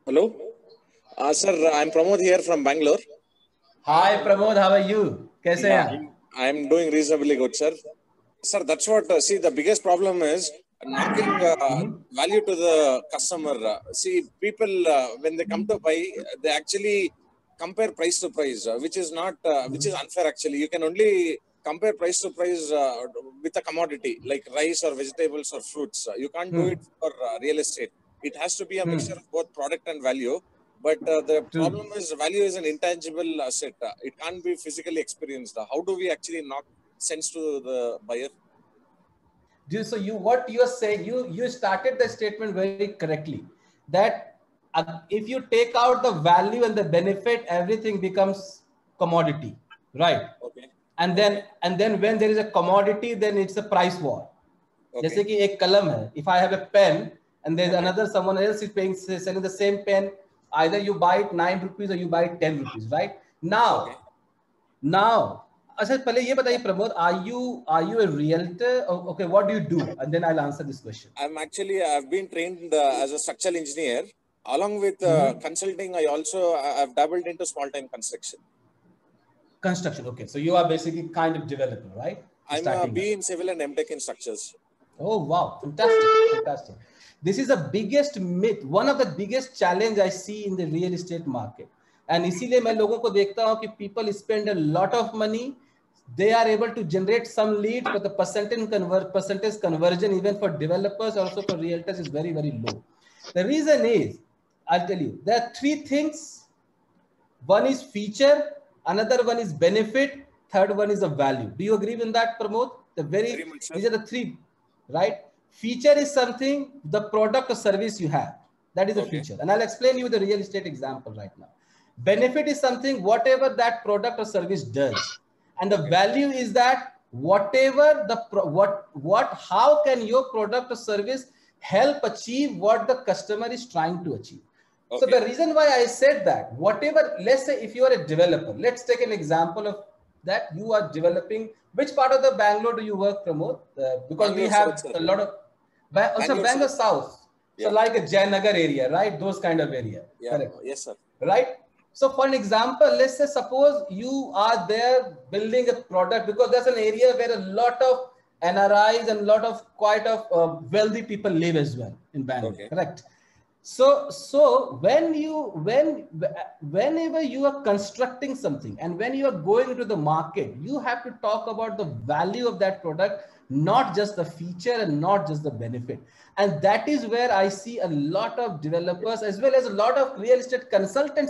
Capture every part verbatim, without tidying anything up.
Hello. Uh, sir, I'm Pramod here from Bangalore. Hi Pramod, how are you? कैसे हैं? I'm, I'm doing reasonably good, sir. Sir, that's what, uh, see, the biggest problem is knocking uh, Mm-hmm. value to the customer. Uh, see, people, uh, when they come to buy, they actually compare price to price, uh, which is not, uh, which is unfair actually. You can only compare price to price uh, with a commodity like rice or vegetables or fruits. Uh, you can't do Hmm. it for uh, real estate. It has to be a Hmm. mixture of both product and value. But uh, the True. problem is value is an intangible asset. Uh, it can't be physically experienced. Uh, how do we actually knock sense to the buyer? Do- So you, what you are saying, you you started the statement very correctly. That uh, if you take out the value and the benefit, everything becomes commodity, right? Okay. And Okay. then and then when there is a commodity, then it's a price war. जैसे Okay. कि एक कलम है. If I have a pen and there's Okay. another someone else is paying selling the same pen, either you buy it nine rupees or you buy it ten rupees, right? Okay. Now, now, अच्छा पहले ये बताइए Pramod, are you are you a realtor? Oh, okay, what do you do? And then I'll answer this question. I'm actually, I've been trained uh, as a structural engineer. Along with uh, Mm-hmm. consulting, I also, I've dabbled into small time construction. Construction. Okay, so you are basically kind of developer, right? I'm a B in civil and M Tech in structures. Oh wow, fantastic, fantastic. This is the biggest myth, one of the biggest challenge I see in the real estate market. And इसीलिए मैं लोगों को देखता हूँ कि people spend a lot of money, they are able to generate some leads, but the percentage convert percentage conversion even for developers, also for realtors, is very very low. The reason is, I'll tell you, there are three things. One is feature, another one is benefit, third one is a value. Do you agree with that, Pramod? The very, Very much, sir. these are the three, right? Feature is something, the product or service you have. That is a Okay. feature. And I'll explain you the real estate example right now. Benefit is something, whatever that product or service does. And the Okay. value is that whatever the, pro what, what, how can your product or service help achieve what the customer is trying to achieve? Okay. So the reason why I said that, whatever, let's say if you are a developer, let's take an example of that. You are developing, which part of the Bangalore do you work, Pramod? Uh, because Bangalore we have South, a lot of, ba also Bangalore Bangalore South. South. So Yeah. like a Jayanagar area, right? Those kind of area, Yeah. correct? Yes, sir. Right? So for an example, let's say suppose you are there building a product, because there's an area where a lot of N R Is and a lot of quite of uh, wealthy people live as well in Bangalore, Okay. correct? So, so when you, when, whenever you are constructing something and when you are going into the market, you have to talk about the value of that product, not just the feature and not just the benefit. And that is where I see a lot of developers as well as a lot of real estate consultants,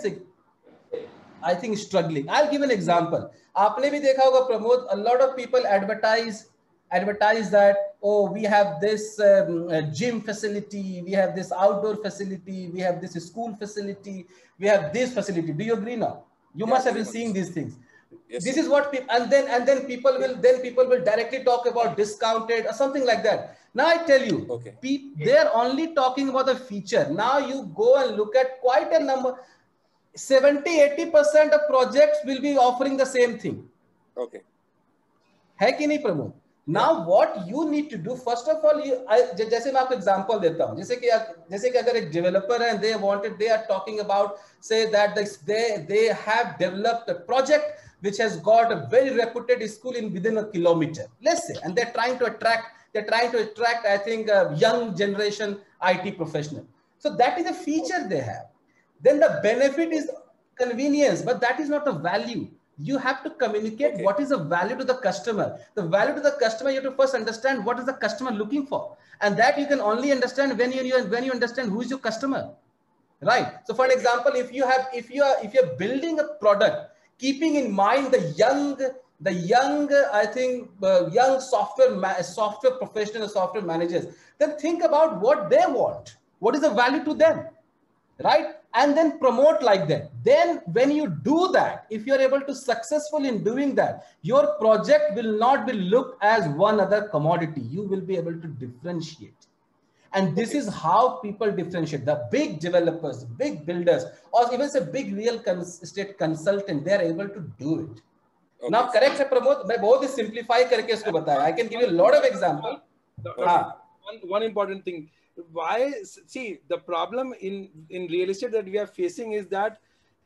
I think, struggling. I'll give an example. आपने भी देखा होगा Pramod, a lot of people advertise advertise that, oh, we have this um, uh, gym facility, we have this outdoor facility, we have this school facility, we have this facility. Do you agree now? You Yeah, must have very been much. seeing these things. Yes, This sir. is what people, and then and then people will then people will directly talk about discounted or something like that. Now I tell you, Okay. they are only talking about the feature. Now you go and look at quite a number. seventy eighty percent of projects will be offering the same thing. Okay. है कि नहीं Pramod? Now what you need to do, first of all, you, I, जैसे मैं आपको example देता हूँ, जैसे कि जैसे कि अगर एक developer है and they wanted, they are talking about, say that they they have developed a project which has got a very reputed school in within a kilometer, let's say, and they're trying to attract, they're trying to attract, I think, a young generation I T professional. So that is a feature they have. Then the benefit is convenience, but that is not the value. You have to communicate Okay. what is the value to the customer. The value to the customer, you have to first understand what is the customer looking for. And that you can only understand when you, when you understand who is your customer. Right. So for an example, if you have, if you are, if you're building a product, keeping in mind the young, the young, I think, uh, young software, software professional, software managers, then think about what they want. What is the value to them? Right? And then promote like that. Then when you do that, if you're able to successful in doing that, your project will not be looked as one other commodity. You will be able to differentiate. And this Okay. is how people differentiate. The big developers, big builders, or even a big real estate consultant, they are able to do it. Okay. Now, correct है प्रमोद, मैं बहुत ही simplify करके इसको बताया. I can give you a lot of example. One, one important thing. why? See, the problem in in real estate that we are facing is that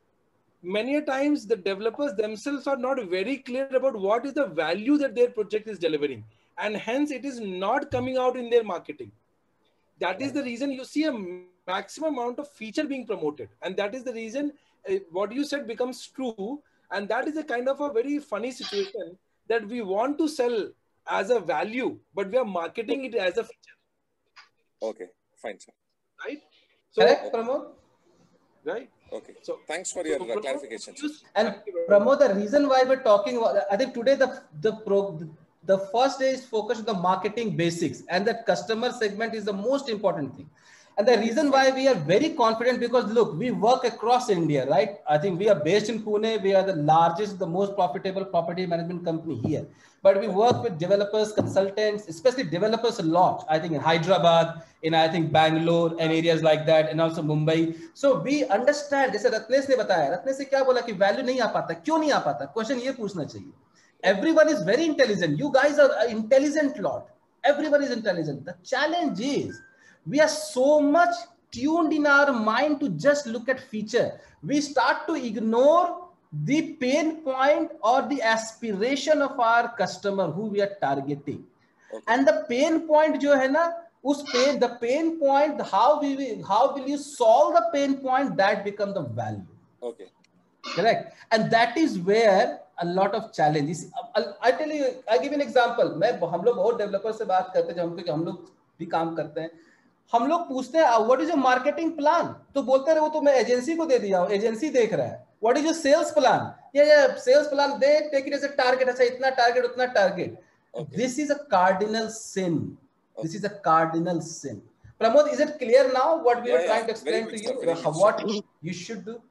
many a times the developers themselves are not very clear about what is the value that their project is delivering, and hence it is not coming out in their marketing. That is the reason you see a maximum amount of feature being promoted, and that is the reason uh, what you said becomes true. And that is a kind of a very funny situation that we want to sell as a value, but we are marketing it as a feature. Okay, fine, sir. Right? So, correct, Pramod? Right. Okay. So thanks for your so, uh, clarification. Sir. And Pramod, the reason why we're talking about, I think today the the pro the first day is focused on the marketing basics, and that customer segment is the most important thing. And the reason why we are very confident, because look, we work across India, right? I think we are based in Pune. We are the largest, the most profitable property management company here. But we work with developers, consultants, especially developers a lot. I think in Hyderabad, in I think Bangalore and areas like that, and also Mumbai. So we understand. जैसे रत्नेश ने बताया, रत्नेश ने क्या बोला कि value नहीं आ पाता, क्यों नहीं आ पाता? Question ये पूछना चाहिए. Everyone is very intelligent. You guys are an intelligent lot. Everyone is intelligent. The challenge is we are so much tuned in our mind to just look at feature. We start to ignore the pain point or the aspiration of our customer who we are targeting. Okay. And the pain point jo hai na, us pain, the pain point, how we will, how will you solve the pain point, that become the value. Okay. Correct. And that is where a lot of challenges. I tell you, I give an example. मैं हम लोग बहुत developer से बात करते हैं, जब हम हम लोग भी काम करते हैं, हम लोग पूछते हैं what is your marketing plan, तो बोलते रहे वो तो मैं एजेंसी को दे दिया हूं, एजेंसी देख रहा है. What is your sales plan? ये ये सेल्स प्लान दे, take it as a target, अच्छा इतना टारगेट उतना target. This is a cardinal sin. This is a cardinal sin. Pramod, is it clear now what we yeah, were trying yeah. to explain to you? Sir, what you should do?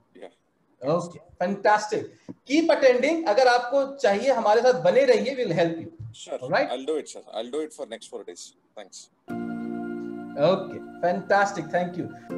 Okay, fantastic. Keep attending. अगर आपको चाहिए हमारे साथ बने रहिए, we'll help you. Sure. All right. I'll do it, sir. I'll do it for next four days. Thanks. Okay, fantastic. Thank you.